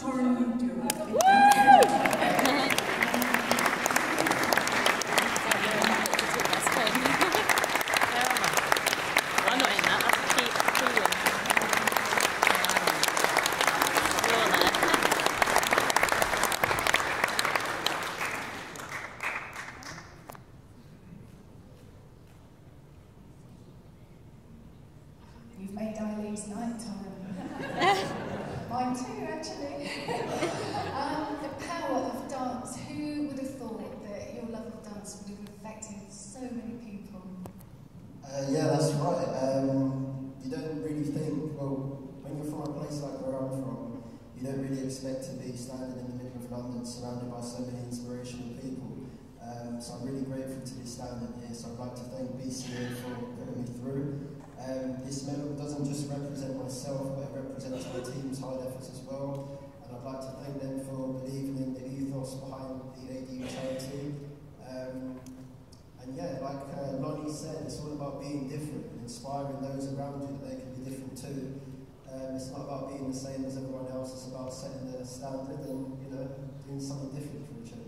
Torron-Lee Dewar. You've made Eileen's night, Torron. Mine too, actually. The power of dance. Who would have thought that your love of dance would have affected so many people? Yeah, that's right. You don't really think, well, when you're from a place like where I'm from, you don't really expect to be standing in the middle of London surrounded by so many inspirational people. So I'm really grateful to be standing here. So I'd like to thank BCAa for putting me through. This medal doesn't just represent myself, but it represents my team's hard efforts as well. And I'd like to thank them for believing in the ethos behind the ADU charity. And yeah, like Lonnie said, it's all about being different and inspiring those around you that they can be different too. It's not about being the same as everyone else, it's about setting the standard and, you know, doing something different for each other.